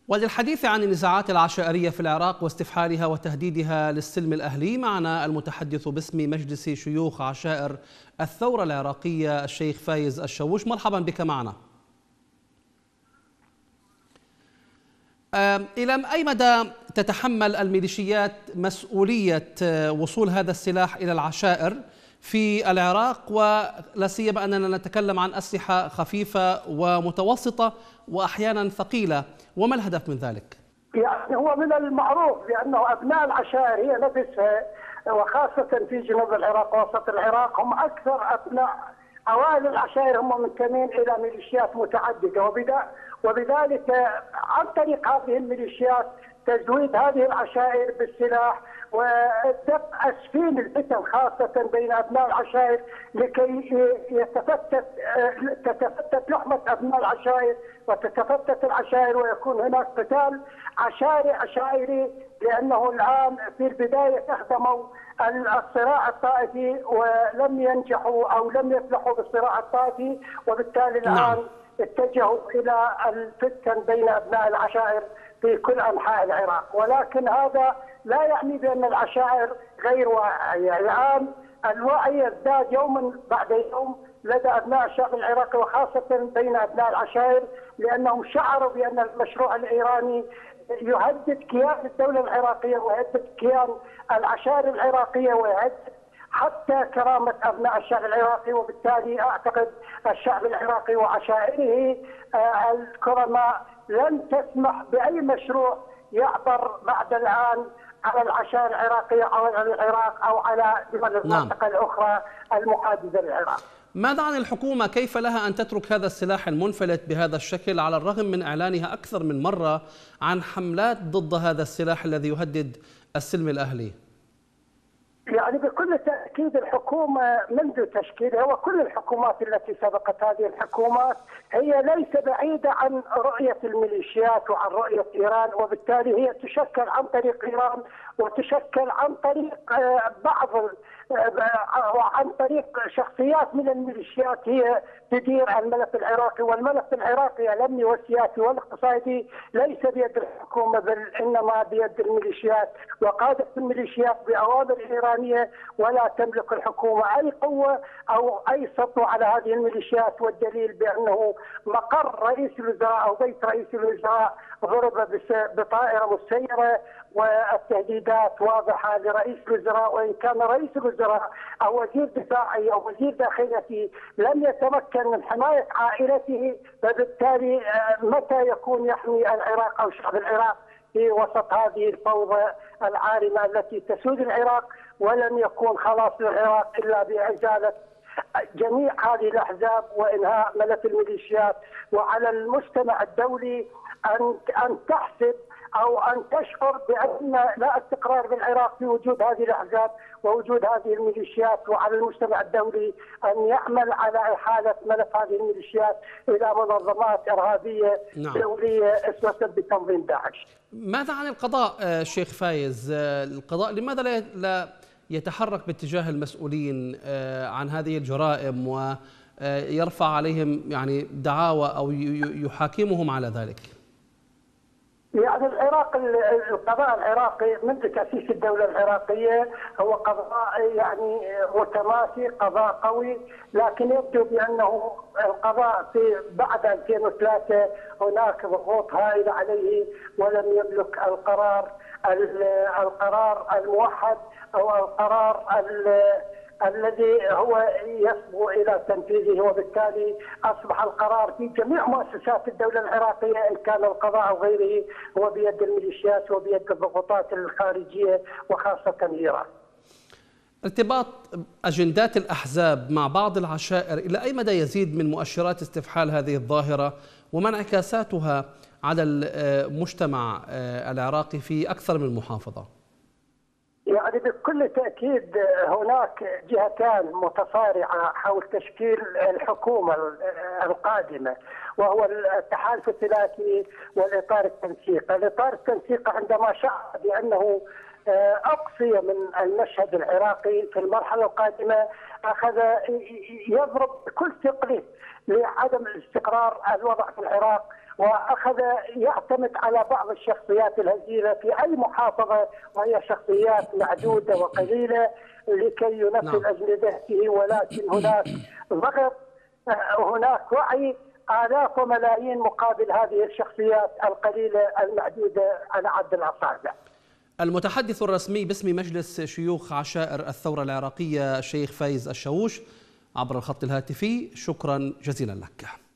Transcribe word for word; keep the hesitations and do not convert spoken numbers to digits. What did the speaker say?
وللحديث عن النزاعات العشائرية في العراق واستفحالها وتهديدها للسلم الأهلي معنا المتحدث باسم مجلس شيوخ عشائر الثورة العراقية الشيخ فايز الشووش. مرحبا بك معنا. إلى أي مدى تتحمل الميليشيات مسؤولية وصول هذا السلاح إلى العشائر في العراق، ولا سيما أننا نتكلم عن أسلحة خفيفة ومتوسطة وأحيانا ثقيلة، وما الهدف من ذلك؟ يعني هو من المعروف بأنه أبناء العشائر هي نفسها وخاصة في جنوب العراق ووسط العراق هم أكثر أبناء أوائل العشائر هم منتمين إلى ميليشيات متعددة، وبذلك عن طريق هذه الميليشيات تزويد هذه العشائر بالسلاح ودق أسفين الفتن خاصة بين أبناء العشائر لكي يتفتت تتفتت لحمة أبناء العشائر وتتفتت العشائر ويكون هناك قتال عشائري عشائري، لأنه الآن في البداية استخدموا الصراع الطائفي ولم ينجحوا أو لم يفلحوا بالصراع الطائفي، وبالتالي الآن نعم. اتجهوا إلى الفتن بين أبناء العشائر في كل أنحاء العراق، ولكن هذا لا يعني بأن العشائر غير واعية. الآن الوعي يزداد يوما بعد يوم لدى أبناء الشعب العراقي وخاصة بين أبناء العشائر، لأنهم شعروا بأن المشروع الإيراني يهدد كيان الدولة العراقية ويهدد كيان العشائر العراقية ويهدد حتى كرامة أبناء الشعب العراقي، وبالتالي أعتقد الشعب العراقي وعشائره الكرماء لن تسمح بأي مشروع يعبر بعد الآن على العشائر العراقية أو على العراق أو على دول المنطقة الأخرى المحادثة للعراق. ماذا عن الحكومة؟ كيف لها أن تترك هذا السلاح المنفلت بهذا الشكل على الرغم من إعلانها أكثر من مرة عن حملات ضد هذا السلاح الذي يهدد السلم الأهلي؟ يعني بكل تأكيد الحكومة منذ تشكيلها وكل الحكومات التي سبقت هذه الحكومات هي ليس بعيدة عن رؤية الميليشيات وعن رؤية إيران، وبالتالي هي تشكل عن طريق إيران وتشكل عن طريق بعض وعن طريق شخصيات من الميليشيات هي تدير الملف العراقي، والملف العراقي الأمني والسياسي والاقتصادي ليس بيد الحكومة بل إنما بيد الميليشيات وقادة الميليشيات بأوامر إيرانية، ولا تملك الحكومة أي قوة أو أي سطوة على هذه الميليشيات، والدليل بأنه مقر رئيس الوزراء أو بيت رئيس الوزراء ضرب بطائرة مسيرة والتهديدات واضحة لرئيس الوزراء، وإن كان رئيس الوزراء أو وزير دفاعي أو وزير داخلية لم يتمكن من حماية عائلته، فبالتالي متى يكون يحمي العراق أو شعب العراق في وسط هذه الفوضى العارمة التي تسود العراق؟ ولن يكون خلاص للعراق إلا بإزالة جميع هذه الأحزاب وإنهاء ملف الميليشيات، وعلى المجتمع الدولي أن أن تحسب أو أن تشعر بأن لا استقرار بالعراق في وجود هذه الأحزاب ووجود هذه الميليشيات، وعلى المجتمع الدولي أن يعمل على إحالة ملف هذه الميليشيات إلى منظمات إرهابية نعم. دولية اسمها بتنظيم داعش. ماذا عن القضاء شيخ فايز؟ القضاء لماذا لا يتحرك باتجاه المسؤولين عن هذه الجرائم ويرفع عليهم يعني دعاوى أو يحاكمهم على ذلك؟ يعني العراق القضاء العراقي منذ تأسيس الدولة العراقية هو قضاء يعني متماسك، قضاء قوي، لكن يبدو بأنه القضاء في بعد ألفين وثلاثة هناك ضغوط هائلة عليه ولم يملك القرار القرار الموحد أو القرار الذي هو يصبو إلى تنفيذه، وبالتالي أصبح القرار في جميع مؤسسات الدولة العراقية إن كان القضاء أو غيره هو بيد الميليشيات وبيد الضغوطات الخارجية وخاصة إيران. ارتباط أجندات الأحزاب مع بعض العشائر إلى أي مدى يزيد من مؤشرات استفحال هذه الظاهرة وما انعكاساتها على المجتمع العراقي في أكثر من محافظة؟ يعني بكل تأكيد هناك جهتان متصارعة حول تشكيل الحكومة القادمة، وهو التحالف الثلاثي والإطار التنسيقي. الإطار التنسيقي عندما شعر بأنه أقصي من المشهد العراقي في المرحلة القادمة أخذ يضرب بكل ثقله لعدم الاستقرار الوضع في العراق وأخذ يعتمد على بعض الشخصيات الهزيلة في أي محافظة، وهي شخصيات معدودة وقليلة لكي ينفذ نعم. أجندته، ولكن هناك ضغط، هناك وعي آلاف وملايين مقابل هذه الشخصيات القليلة المعدودة على عد الأصابع. المتحدث الرسمي باسم مجلس شيوخ عشائر الثورة العراقية الشيخ فايز الشاووش عبر الخط الهاتفي، شكرا جزيلا لك.